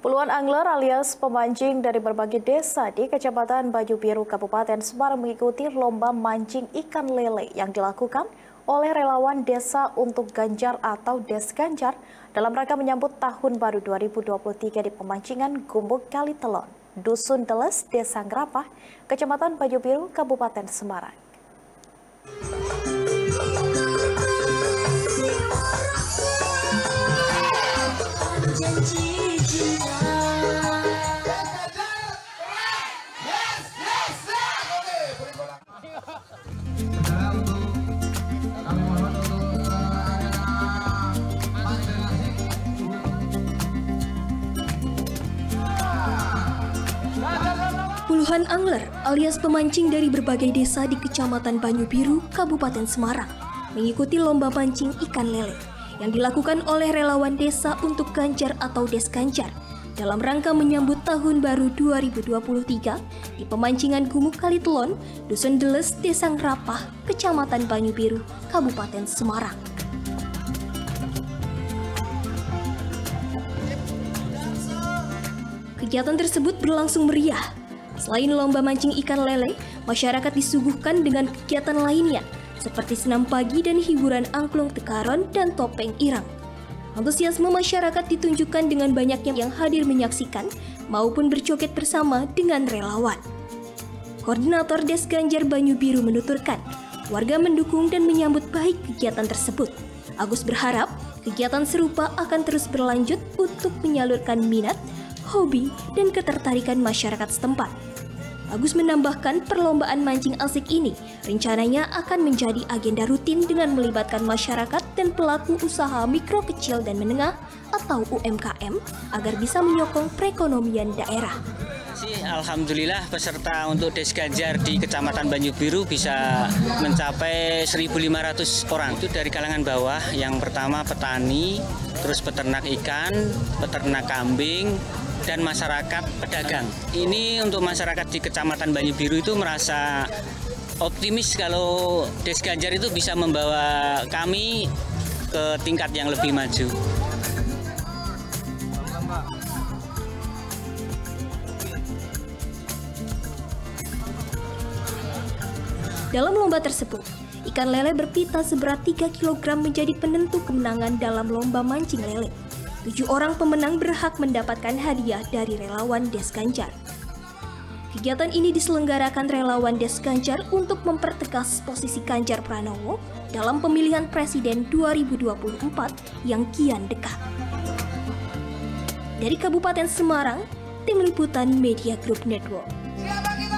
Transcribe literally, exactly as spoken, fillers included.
Puluhan angler alias pemancing dari berbagai desa di Kecamatan Banyu Biru, Kabupaten Semarang mengikuti lomba mancing ikan lele yang dilakukan oleh relawan desa untuk Ganjar atau Des Ganjar dalam rangka menyambut Tahun Baru dua ribu dua puluh tiga di pemancingan Gumuk Kalitelon, Dusun Deles, Desa Ngrapah, Kecamatan Banyu Biru, Kabupaten Semarang. Puluhan angler alias pemancing dari berbagai desa di Kecamatan Banyu Biru, Kabupaten Semarang mengikuti lomba mancing ikan lele yang dilakukan oleh relawan desa untuk Ganjar atau Des Ganjar dalam rangka menyambut Tahun Baru dua ribu dua puluh tiga di pemancingan Gumuk Kalitelon, Dusun Deles, Desa Ngrapah, Kecamatan Banyu Biru, Kabupaten Semarang. Kegiatan tersebut berlangsung meriah. Selain lomba mancing ikan lele, masyarakat disuguhkan dengan kegiatan lainnya seperti senam pagi dan hiburan angklung tekaron dan topeng irang. Antusiasme masyarakat ditunjukkan dengan banyaknya yang hadir menyaksikan maupun berjoget bersama dengan relawan. Koordinator Des Ganjar Banyu Biru menuturkan, warga mendukung dan menyambut baik kegiatan tersebut. Agus berharap kegiatan serupa akan terus berlanjut untuk menyalurkan minat, hobi, dan ketertarikan masyarakat setempat. Agus menambahkan perlombaan mancing asik ini rencananya akan menjadi agenda rutin dengan melibatkan masyarakat dan pelaku usaha mikro kecil dan menengah atau U M K M agar bisa menyokong perekonomian daerah. Alhamdulillah peserta untuk Des Ganjar di Kecamatan Banyu Biru bisa mencapai seribu lima ratus orang. Itu dari kalangan bawah, yang pertama petani, terus peternak ikan, peternak kambing, dan masyarakat pedagang. Ini untuk masyarakat di Kecamatan Banyu Biru itu merasa optimis kalau Des Ganjar itu bisa membawa kami ke tingkat yang lebih maju. Dalam lomba tersebut, ikan lele berpita seberat tiga kilogram menjadi penentu kemenangan dalam lomba mancing lele. Tujuh orang pemenang berhak mendapatkan hadiah dari relawan Des Ganjar. Kegiatan ini diselenggarakan relawan Des Ganjar untuk mempertegas posisi Ganjar Pranowo dalam pemilihan presiden dua ribu dua puluh empat yang kian dekat. Dari Kabupaten Semarang, Tim Liputan Media Group Network.